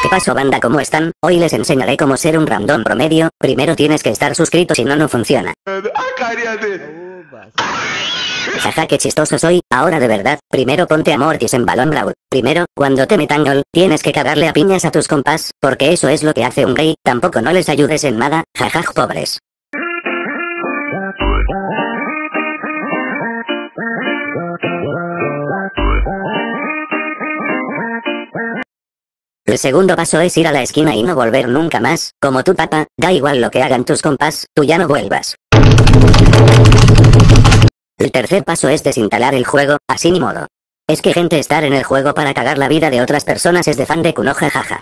¿Qué pasó, banda? ¿Cómo están? Hoy les enseñaré cómo ser un random promedio. Primero tienes que estar suscrito, si no, no funciona. Jaja, qué chistoso soy. Ahora de verdad, primero ponte a Mortis en Balón Brawl. Primero, cuando te metan gol, tienes que cagarle a piñas a tus compas, porque eso es lo que hace un gay. Tampoco no les ayudes en nada, jajaj, pobres. El segundo paso es ir a la esquina y no volver nunca más. Como tu papá, da igual lo que hagan tus compas, tú ya no vuelvas. El tercer paso es desinstalar el juego, así ni modo. Es que gente, estar en el juego para cagar la vida de otras personas es de fan de Kuno, jajaja.